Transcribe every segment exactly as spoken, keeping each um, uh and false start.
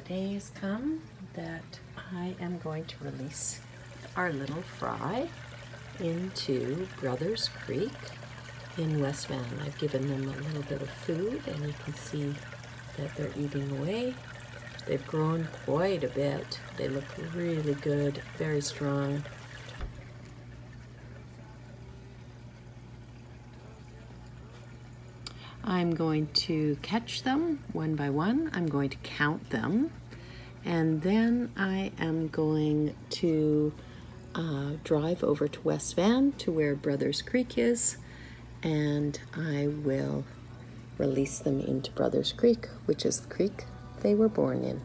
day has come that I am going to release our little fry into Brothers Creek in West Van. I've given them a little bit of food and you can see that they're eating away. They've grown quite a bit. They look really good, very strong. I'm going to catch them one by one. I'm going to count them. And then I am going to uh, drive over to West Van to where Brothers Creek is. And I will release them into Brothers Creek, which is the creek they were born in.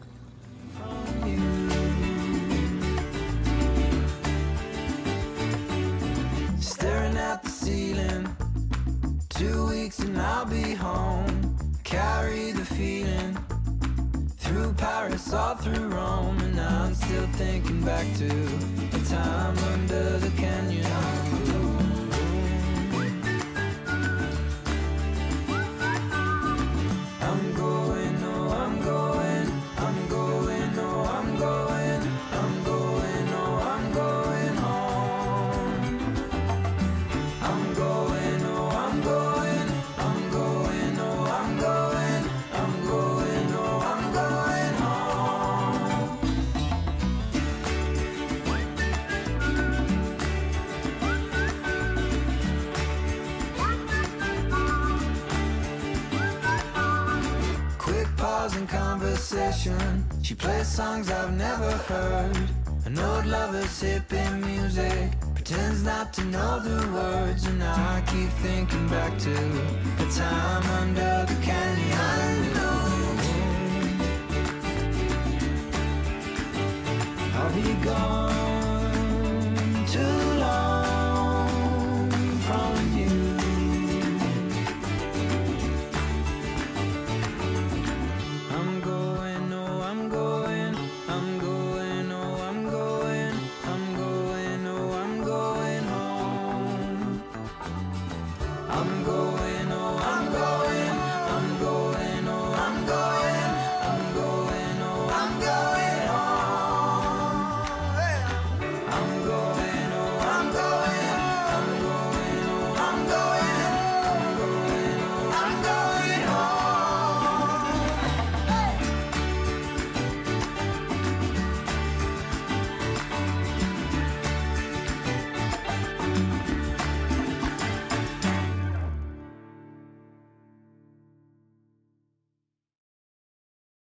Staring at the ceiling, two weeks and I'll be home. Carry the feeling through Paris, all through Rome, and I'm still thinking back to the time under the canyon. I'm going, oh, I'm going, I'm going, oh, I'm going, I'm going, oh, I'm going home. I'm going, oh, I'm going, I'm going, oh, I'm going, I'm going, oh, I'm going home. Quick pause in conversation. She plays songs I've never heard. An old lover's hippie music, pretends not to know the words, and I keep thinking back to the time under the canyon. I know I'll be gone.